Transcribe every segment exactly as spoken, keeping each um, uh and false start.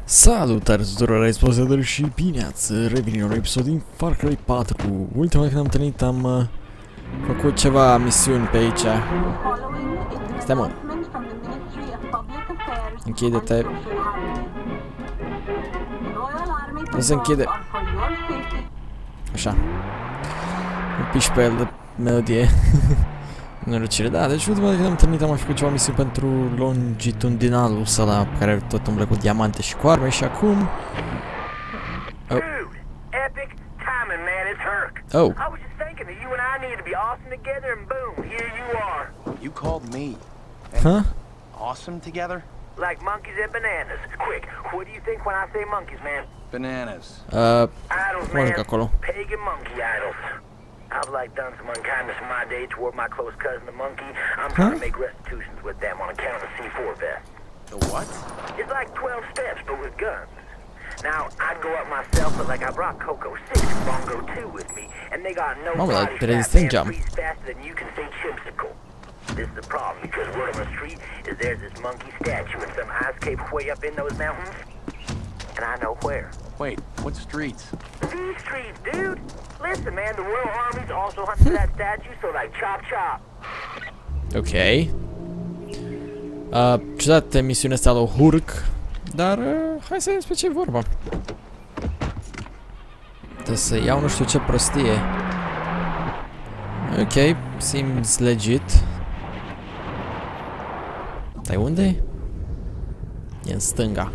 Salutare tuturor explosatori și bine ați revenit la un episod din Far Cry patru. Ultima când am întâlnit am uh, făcut ceva misiuni pe aici. Stai mă. Închide-te. Nu se închide. Așa. Un piș pe el de melodie. Nenorocire, da, deci ultima dată când am întâlnit am mai făcut ceva misiuni pentru longitudinalul ăla care tot umblă cu diamante și cu arme și acum... Oh. Epic timing, man, it's Herc. Oh. I was just thinking that you and I need to be awesome together and boom, here you are. You called me. And Huh? awesome together? Like monkeys and bananas. Quick, what do you think when I say monkeys, man? Bananas. Uh, Idols, mă man. duc acolo. Pagan monkey idols. I've like done some unkindness in my day toward my close cousin the monkey. I'm trying Huh? to make restitutions with them on account of the C four vet. The what? It's like twelve steps, but with guns. Now, I'd go up myself, but like I brought Coco six and Bongo two with me, and they got no Mamă, dar body pe fat rezistent man jump. freeze faster than you can say chimsicle. This is the problem, because word on the street is there's this monkey statue in some ice cave way up in those mountains, and I know where. Wait, what streets? These streets, dude! Listen, man, the Royal Army's also hunting for that statue, so like chop chop. Ok. Uh, ciudată misiunea asta lui Hurk, dar uh, hai să vedem despre ce e vorba. Trebuie să iau nu știu ce prostie. Ok, seems legit. Dar unde e? E în stânga.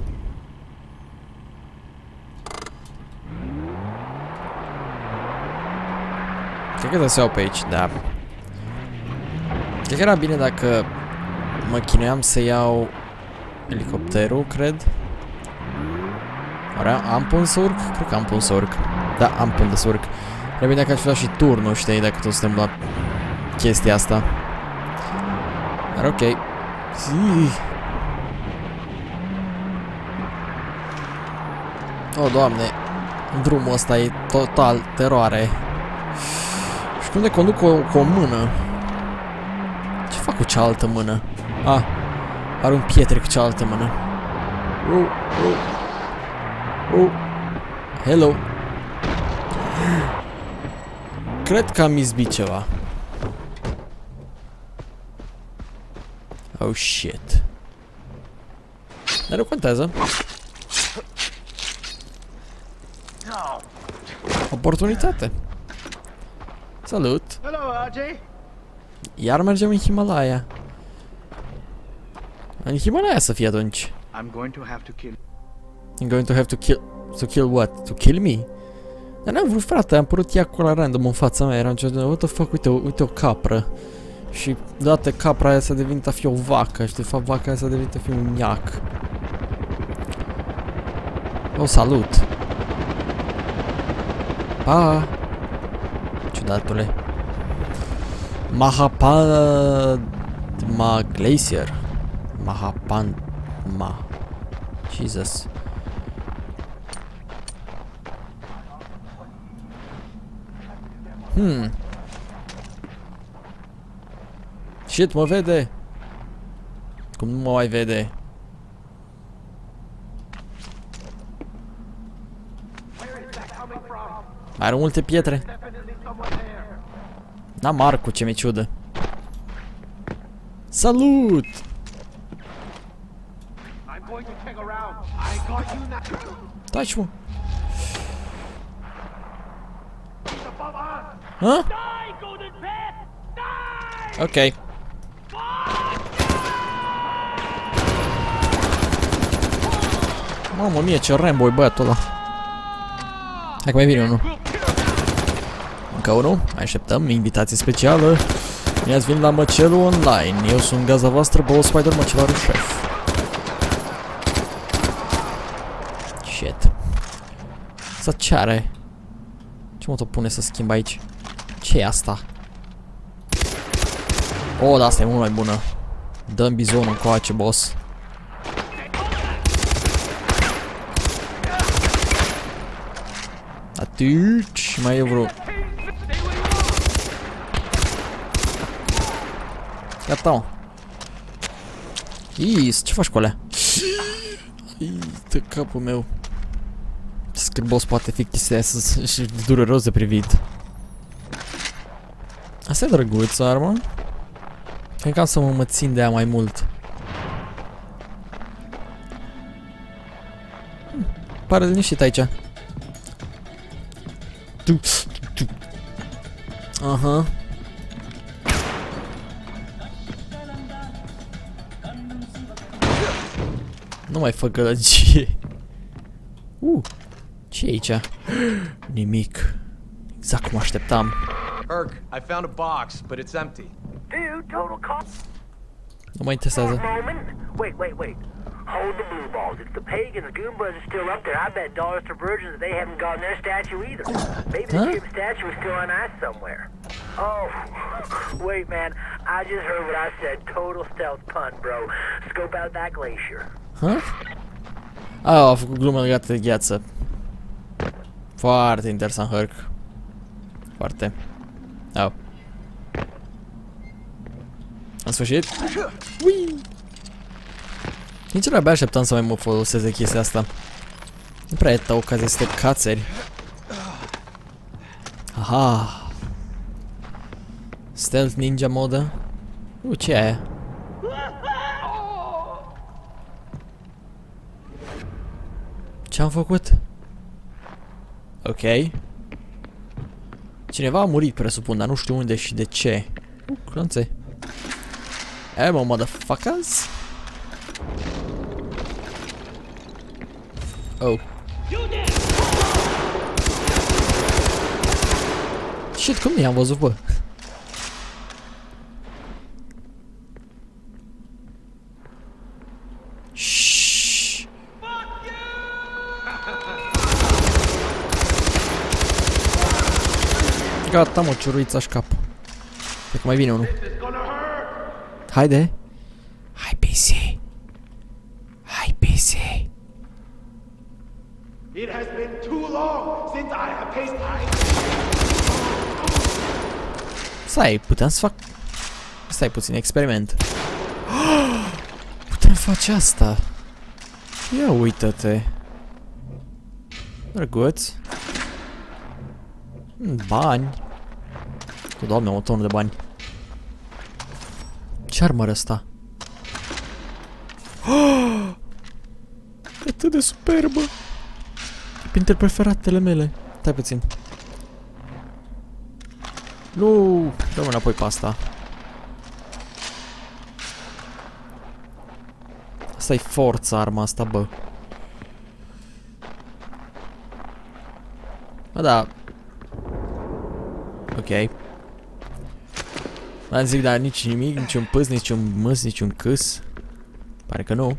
Cred că trebuie să iau pe aici, da. Cred că era bine dacă mă chinuiam să iau elicopterul, cred. Oare am pun să urc? Cred că am pun să urc. Da, am pun să urc. Era bine dacă aș fi dat și turnul, știi, dacă tot suntem la chestia asta. Dar ok. Zii. Oh, Doamne. Drumul ăsta e total teroare. Și cum de conduc cu o, cu o mână? Ce fac cu cealaltă mână? Ah, arunc pietre cu cealaltă mână. Oh, oh. Oh. Hello. Cred că am izbit ceva. Oh shit. Dar nu contează. Oportunitate. Salut. Hello, R J. Iar mergem în Himalaya. În Himalaya să fie atunci. I'm going to have to kill. I'm going to have to kill... To kill what? To kill me? Dar n-am vrut, frate, am părut ea acolo random în fața mea. Eram ce what the fuck, uite, uite o capră. Și deodată capra aia s-a devenit a fi o vacă. Și de fapt vaca aia s-a devenit a fi un iac. Oh, salut. Pa. Ciudatule. Mahapadma Glacier. Mahapadma. Jesus. Hmm. Shit, mă vede. Cum nu mă mai vede? Mai are multe pietre. N-am arcul, ce mi-e ciudă. Salut! Taci, mă! Hă? Ok. Mamă mie, ce Rambo-i băiatul ăla. Hai că mai vine unul. Încă unul. Mai așteptăm. Invitație specială. Bine ați venit la Măcelul Online. Eu sunt gazda voastră, Ball Spider, măcelarul șef. Shit. Să ceare. Ce mă tot pune să schimb aici? Ce e asta? Oh, da, asta e mult mai bună. Dăm bizonul încoace, boss. Atuci, mai e vreo... Gata, mă. Is, ce faci cu alea? Ii, de capul meu. Ce scârbos poate fi chestia asta și dureros de privit. Asta e drăguț, armă. Cred că am să mă, mă țin de ea mai mult. Hm, pare liniștit aici. Tu, tu. Aha. Nu mai fă gălăgie. Uh, ce e aici? Nimic. Exact cum așteptam. Herc, I found a box, but it's empty. Dude, total cost. Nu mă interesează. Moment. Wait, wait, wait. Hold the blue balls. If the pagans, the Goombas are still up there, I bet dollars to virgins that they haven't gotten their statue either. Maybe the Huh? Jim statue is still on ice somewhere. Oh, wait, man. I just heard what I said. Total stealth pun, bro. Scope out that glacier. Huh? Ah, a făcut glumă legată de gheață. Foarte interesant, Herc. Foarte. Au. În sfârșit. Ui! Nici nu abia așteptam să mai mă folosesc de chestia asta. Nu prea e ta ocazia să te cațeri. Aha! Stealth ninja modă. Uh, ce e aia? Ce-am făcut? Ok. Cineva a murit, presupun, dar nu știu unde și de ce. Uh, clonțe. Ammo, motherfuckers. Oh. Shit, cum i-am văzut, bă? Shhh. Gata, mă, ciuruița-și cap. Cred că mai vine unul. Haide. Hai, P C. Hai, P C. It has been too long since I have tasted ice. Stai, puteam să fac... Stai puțin, experiment. Putem face asta. Ia uită-te. Drăguț. Bani. Cu doamne, o tonă de bani. Ce armă ăsta? E atât de superbă. E printre preferatele mele. Stai puțin. Nu, dă-mă înapoi pe asta. Asta-i forța, arma asta, bă. Bă, da. Ok. Am zic, dar nici nimic, niciun pâs, niciun mâs, niciun câs. Pare că nu.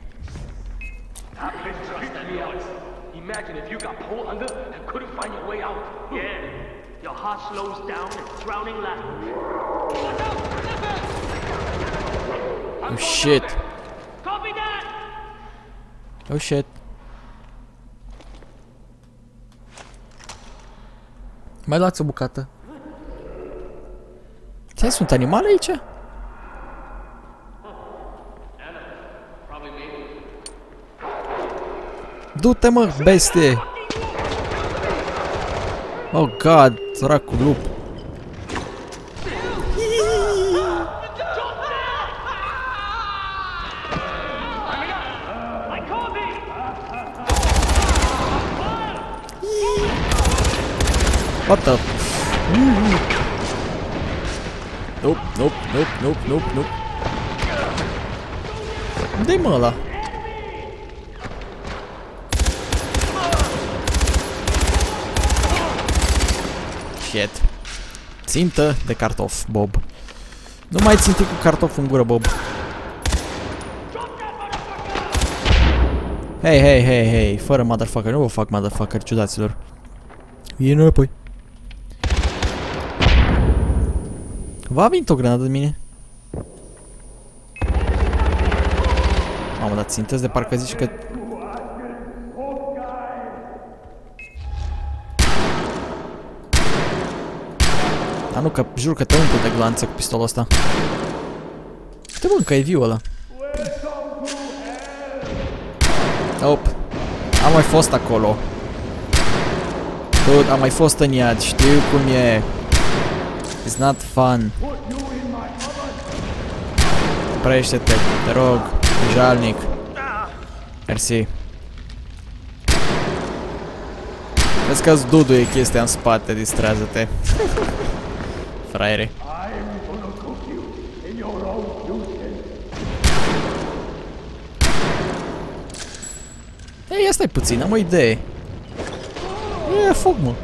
Imagine if you got pulled under and couldn't find your way out. Yeah. Your heart slows down and drowning laughter. Oh shit. Copy that. Oh shit. Mai luați o bucată. Ți-ai, sunt animale aici? Du-te, mă, bestie! Oh god, săracul lup. What the? Nope, nope, nope, nope, nope, nope. Unde-i, mă, ăla? Shit. Țintă de cartof, Bob. Nu mai ținti cu cartof în gură, Bob. Hei, hei, hei, hei, fără motherfucker, nu vă fac motherfucker, ciudaților. Vine înapoi. Va venit o granadă de mine. Mamă, dar țintesc de parcă zici că... Dar nu, că jur că te umplu de glanță cu pistolul ăsta. Te bă, că e viu ăla. Op. Am mai fost acolo. Dude, am mai fost în iad, știu cum e. It's not fun. Oprește-te, te rog, jalnic. Mersi. Vezi că-ți duduie chestia în spate, distrează-te. Fraiere. Ei, ia stai puțin, am o idee. E, foc, mă.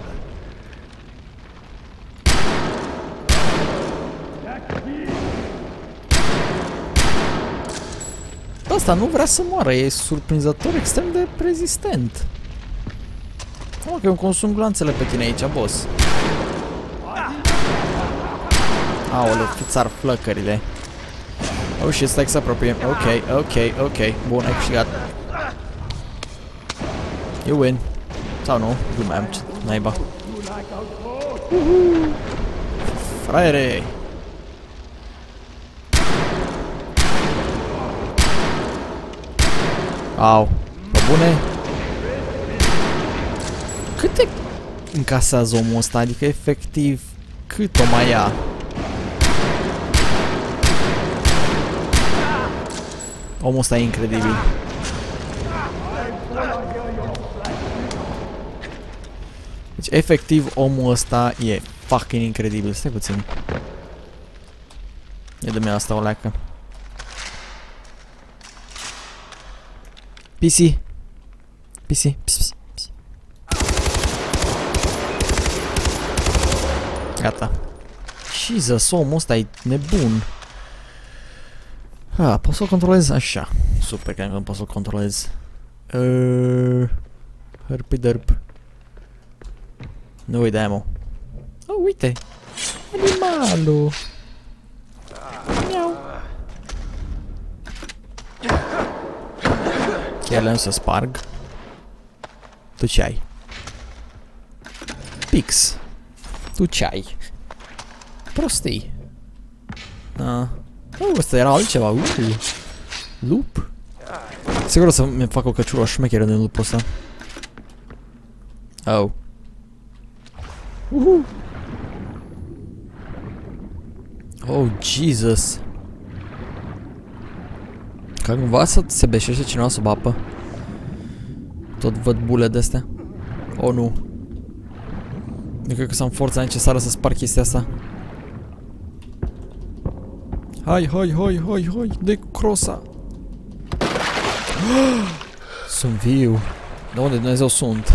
Asta nu vrea să moară, e surprinzător extrem de rezistent. Mă, că eu consum glanțele pe tine aici, boss. Aoleu, cât ar flăcările. Oh shit, stai că se apropie. Ok, ok, ok. Bun, ai câștigat. You win. Sau nu, glumeam, ce naiba. Uhu. Fraiere! Au, pe bune? Câte încasează omul ăsta? Adică efectiv, cât o mai ia? Omul ăsta e incredibil. Deci efectiv omul ăsta e fucking incredibil. Stai puțin. E de mea asta o leacă. P C. P C. Pis, pis, pis. Gata. Jesus, omul ăsta e nebun. Ah, pot să-l controlez așa. Super, că nu pot să-l controlez. Uh, Hărpi-dărp. Nu uite ammo. Oh, uite. Animalul. Miau. Chiar le-am să sparg. Tu ce ai? Pix. Tu ce ai? Prostii. Ah. Oh, ăsta era altceva. Uh. Lup. Sigur o să mi fac o căciulă șmecheră din lupul ăsta. Oh. Uhu. Oh, Jesus. Ca cumva să se beșește cineva sub apă. Tot văd bule de-astea. Oh, nu. Eu cred că să am forța necesară să sparg chestia asta. Hai, hai, hai, hai, hai, de crosa. Sunt viu. De unde Dumnezeu sunt?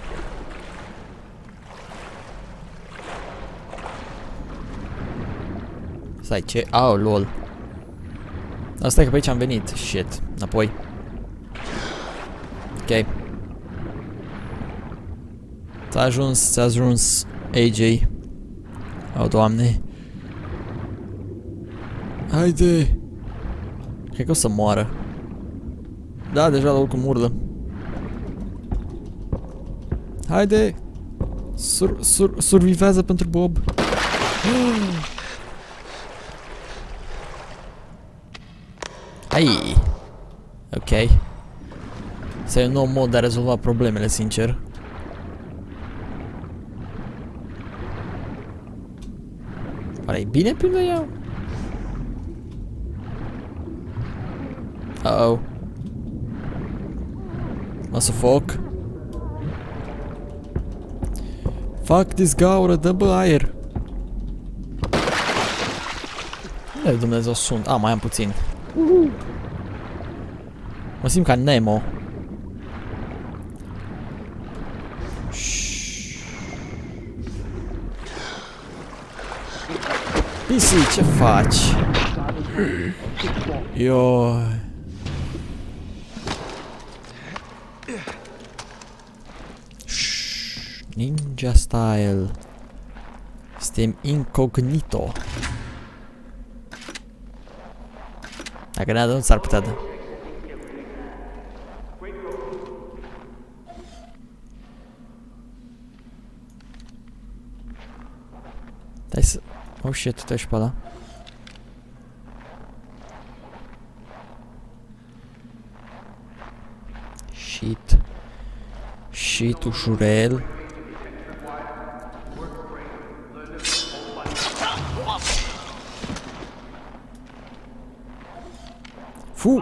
Stai, ce? Au, lol. Asta e că pe aici am venit. Shit. Înapoi. Ok. Ți-a ajuns, ți-a ajuns A J. Oh, Doamne. Haide. Cred că o să moară. Da, deja oricum urlă. Haide. Sur, sur, survivează pentru Bob. Ai. Ok. Să e un nou mod de a rezolva problemele, sincer. Oare e bine prin de iau? Uh-oh. Mă sufoc. Fuck this gaură, dă bă aer. Unde Dumnezeu sunt? A, mai am puțin. Uhu. Mă simt ca Nemo. P C, ce faci? Ioi. Ninja style. Suntem incognito. Dacă ne-a dat, s-ar putea da. Hai să... Oh shit, tu te-ai pe ăla. Shit. sfârșit, ușurel. Fu!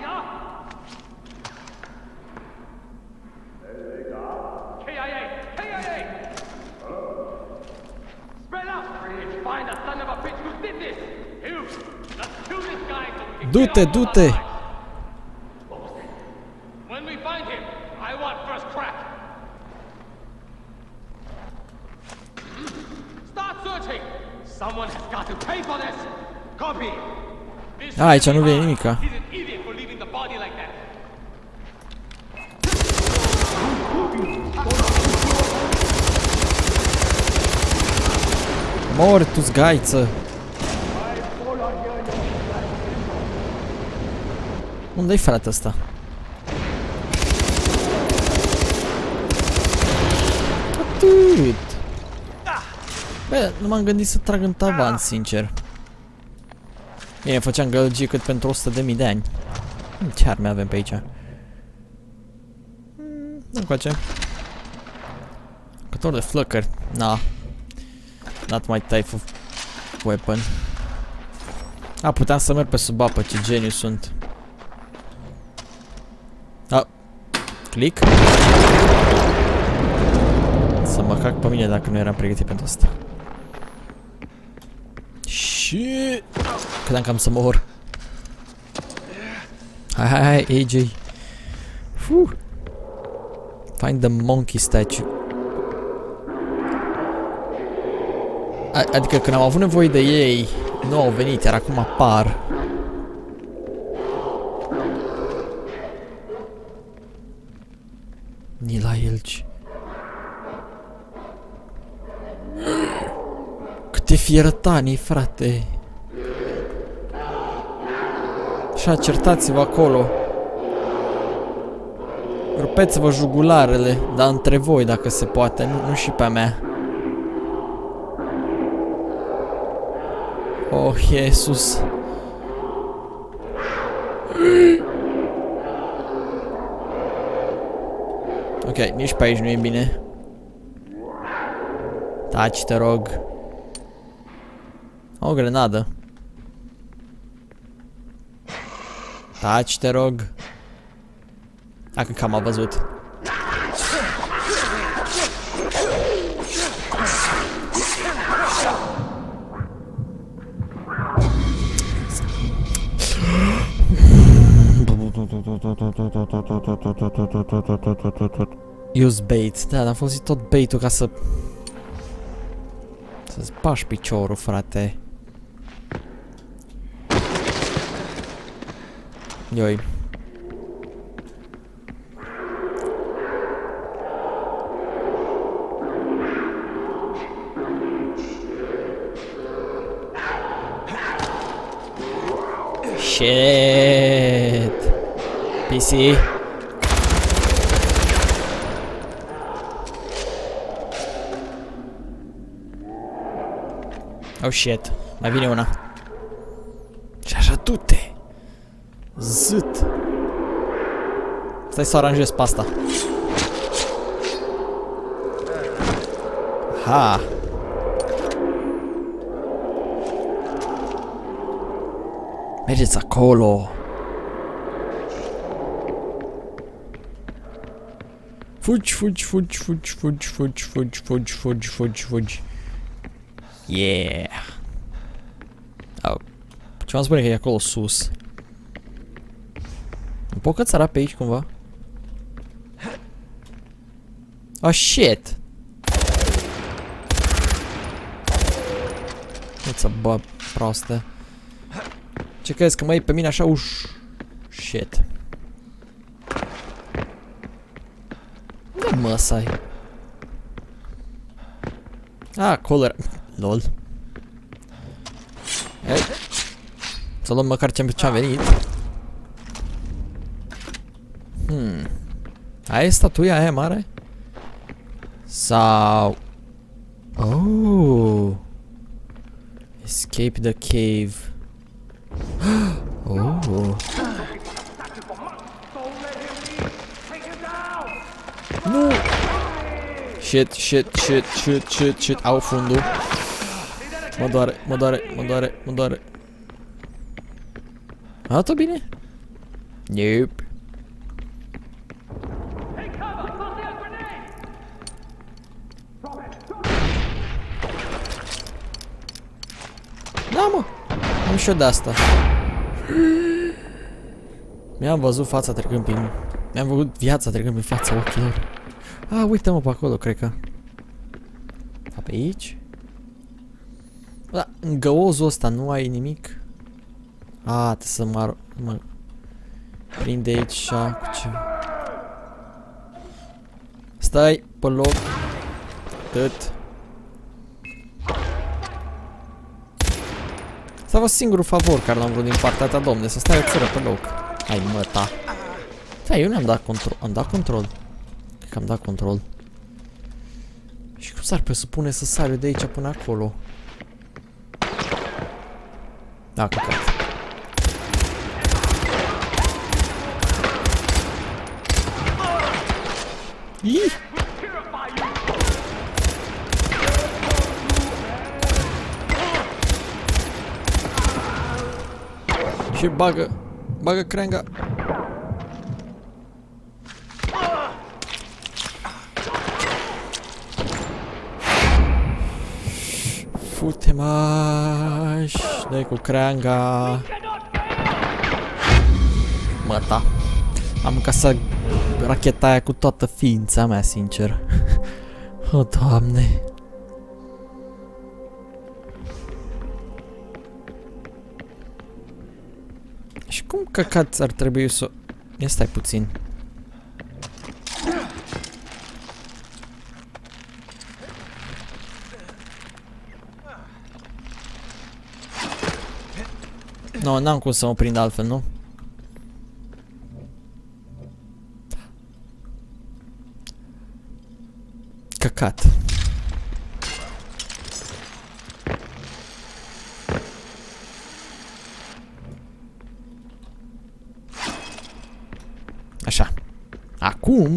Du-te, du-te! When we find him, I want first crack. Start searching. Someone has got to pay for this. Copy. Ah, aici nu vine nimica. He's an idiot for leaving the body like that. Mori tu, zgaiță! Unde-i frate ăsta? Atât! Bă, nu m-am gândit să trag în tavan, sincer. Bine, făceam gălăgie cât pentru o sută de mii de ani. Ce arme avem pe aici? Hmm, încoace. Cător de flăcări. Na. Not my type of weapon. A, puteam să merg pe sub apă, ce geniu sunt. A, click. Să mă cac pe mine dacă nu eram pregătit pentru asta. Și credeam că am să mor. Hai, hai, hai, A J. Fuh. Find the monkey statue. A adică când am avut nevoie de ei, nu au venit, iar acum apar. Ni la elci. Câte fiertanii, frate. Așa, certați-vă acolo. Rupeți-vă jugularele, dar între voi dacă se poate, nu, nu și pe a mea. Oh, Jesus. Ok, nici pe aici nu e bine. Taci, te rog. O grenadă. Taci, te rog. Dacă că m-a văzut. Use bait. Da, am folosit tot bait-ul ca să... Să-ți bași piciorul, frate. Ioi. Shit. P C. Oh shit. Mai vine una. Și așa du-te. Zât. Stai să aranjez pe asta. Ha. Mergeți acolo. Fugi, fugi, fugi, fugi, fugi, fugi, fugi, fugi, fugi, fugi, fugi. Yeah. Oh. Ce m-am spune că e acolo sus? Nu pot cățăra pe aici cumva? Oh shit. Nu-ți bă, proastă. Ce crezi că mă iei pe mine așa uș... Shit. Unde mă să-ai? Ah, color. Lol. Ei. Să luăm măcar ce-am venit. Hmm. Aia e statuia aia mare? Sau... Oh. Escape the cave. Oh. Nu! Shit, shit, shit, shit, shit, shit. Au fundul. Mă doare, mă doare, mă doare, mă doare. A dat-o bine? Nope. Da, mă. Am și eu de asta. Mi-am văzut fața trecând prin... Mi-am văzut viața trecând prin fața ochilor. Ah, uite-mă pe acolo, cred că. A, pe aici? Da, în găozul ăsta nu ai nimic? A, trebuie să mă... mă prinde aici așa cu ce... Stai pe loc. Atât. Asta a fost singurul favor care l-am vrut din partea ta, domne, să stai o țără pe loc. Hai, mă, ta. Da, eu ne-am dat control. Am dat control. Cred că am dat control. Și cum s-ar presupune să sar eu de aici până acolo? Da, căcat. Ih! Și bagă, bagă creanga. Fute-maș, dai cu creanga. Mă, da. Am încasat racheta aia cu toată ființa mea, sincer. O, Doamne. Și cum căcat ar trebui să... Ia stai puțin. Nu, n-am cum să mă prind altfel, nu? Căcat. Așa. Acum...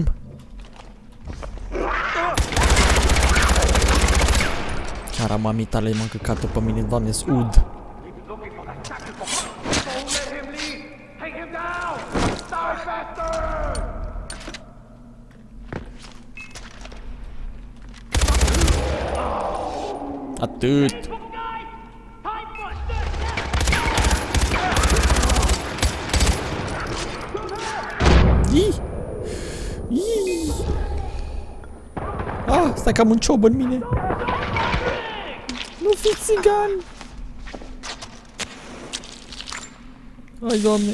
Cara mamitale, m-am căcat-o pe mine, Doamne, ud. Atât. Ii! Ii! Ah, stai că am un ciob în mine. Nu fi țigan. Hai, Doamne.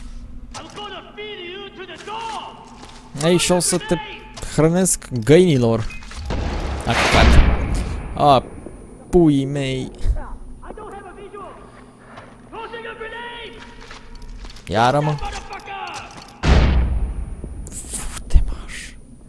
Ei, și o să te hrănesc găinilor. Acat. Ah, puii mei. Iară, mă. Fute-maș.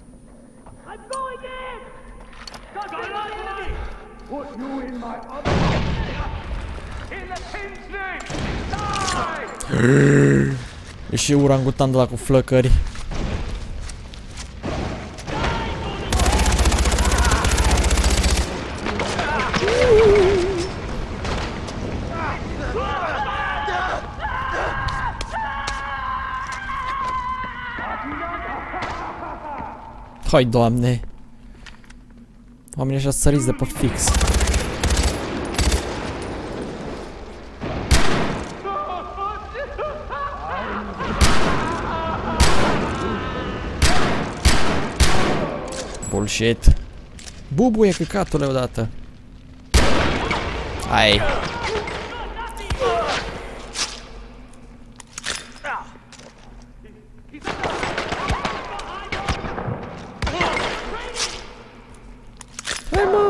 E și urangutan de la cu flăcări. Hai, Doamne. Oamenii ăștia săriți de pe fix. Bullshit. Bubuie căcatule odată. Hai. Hai, mă.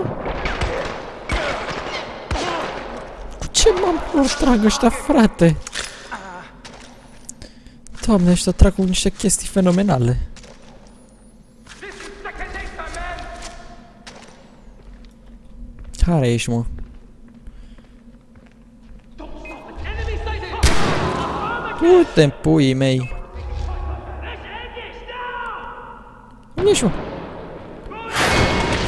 Cu ce mă trag ăștia, frate? Doamne, ăștia trag cu niște chestii fenomenale. Care ești, mă? Uite-mi puii mei. Unde ești, mă?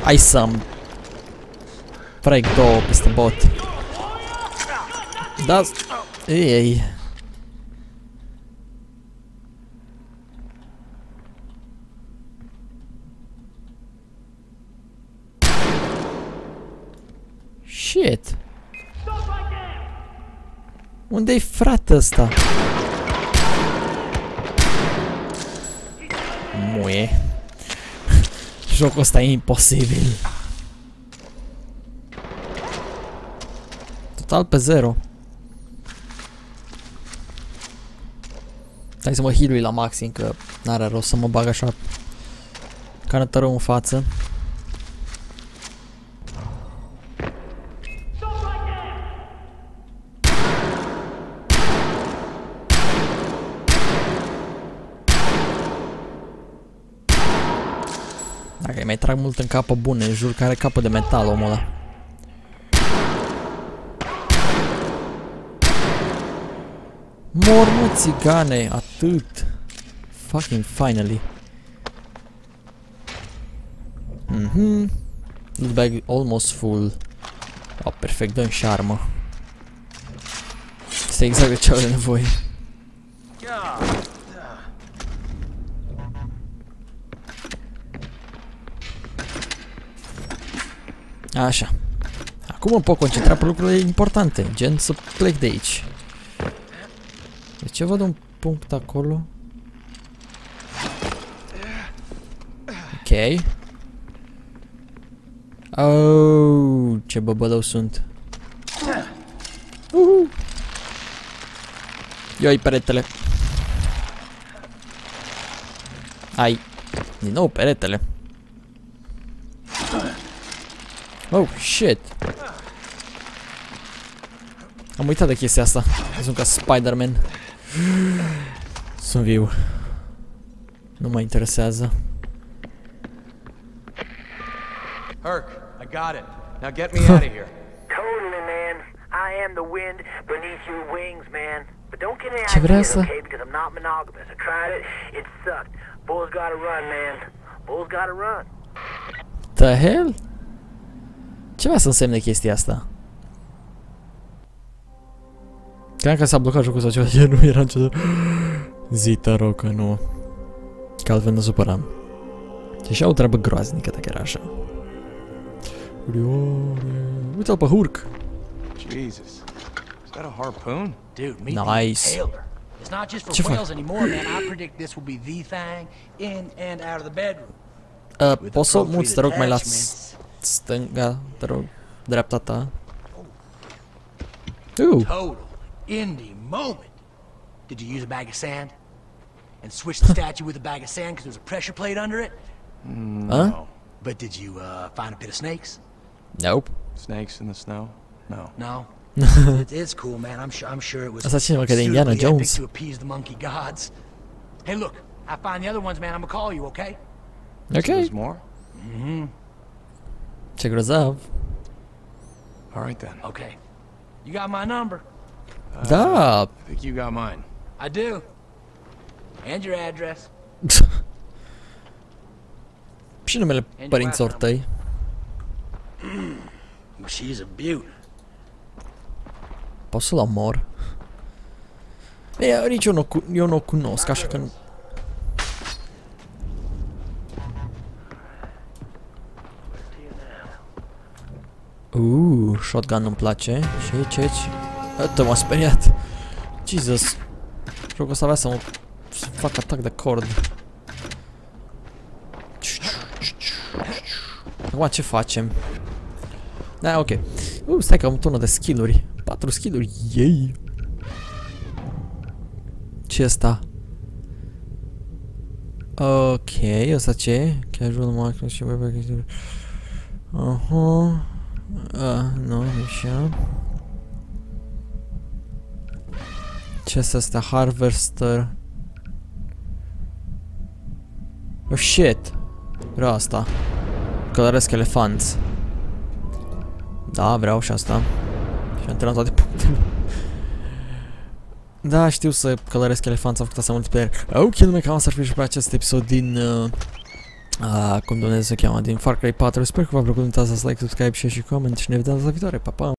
Hai să-mi frec două peste bot. Da, ei. Shit. Unde-i frate ăsta? Muie. Jocul ăsta e imposibil. Total pe zero. Hai să mă heal-ui la maxim, că n-are rost să mă bag așa canătărău în față. Dacă îi mai trag mult în capă bune, jur că are capă de metal omul ăla. Mor, mă, țigane, atât. Fucking finally. Mhm. Loot bag almost full. Oh, perfect, dă-mi și armă. Este exact de ce au de nevoie. Așa. Acum mă pot concentra pe lucrurile importante, gen să plec de aici. De ce văd un punct acolo? Ok. Oh, ce băbălău sunt. Uhu. Ioi peretele. Ai. Din nou peretele. Oh, shit. Am uitat de chestia asta. Sunt ca Spider-Man. Sunt viu. Nu mă interesează. Herc, I got it. Now get me out of here. Totally, man. I am the wind beneath your wings, man. But don't get any Ce vrea ideas, să... okay? Because I'm not monogamous. I tried it. It sucked. Bulls gotta run, man. Bulls gotta run. The hell? Ce vrea să însemne chestia asta? Credeam că s-a blocat jocul sau ceva, eu nu era niciodată. Zi, te rog că nu. Că altfel ne supăram. Și au o treabă groaznică dacă era așa. Uite-l pe Hurk. Jesus. Is that a harpoon? Dude, meet Nice. the Impaler. It's not just Ce for fac? whales anymore, man. I predict this will be the thing in and out of the bedroom. Uh, poți să o muți, te rog, mai la stânga, te rog, dreapta ta. Uh. Total indie moment. Did you use a bag of sand? And switch the statue with a bag of sand because there's a pressure plate under it? Huh? But did you uh, find a pit of snakes? Nope. Snakes in the snow? No. No. it, it's cool, man. I'm sure. I'm sure it was Asta ține, mă, că de Indiana suitably epic Jones. to appease the monkey gods. Hey, look. I find the other ones, man. I'm gonna call you, okay? Ok. There's more? Mm-hmm. Ce grozav. All right then. Okay. You got my number. Da. I think you got mine. I do. And your address. Și numele părinților tăi. She's a beaut. Poți să-l omor? Ei, nici eu nu, eu nu o cunosc, așa că nu... Uuu, shotgun nu-mi place. Ce, ce, ce? Uite, m-a speriat. Jesus. Jocul ăsta avea să mă fac atac de cord. Acum ce facem? Da, ok. Uh, stai că am o tonă de skill-uri. Patru skill-uri, yay! Ce asta? Ok, ăsta ce? Casual market și web activity. Aha. Uh, nu, așa. Ce este asta? Harvester. Oh shit! Vreau asta. Călăresc elefanți. Da, vreau și asta. Și am terminat toate punctele. Da, știu să călăresc elefanți, am făcut asta multiplayer. Ok, nume, cam asta ar fi și pe acest episod din uh, uh, cum Dumnezeu se cheamă, din Far Cry patru. Sper că v-a plăcut, nu uitați să like, subscribe, share și comment și ne vedem data viitoare. Pa, pa!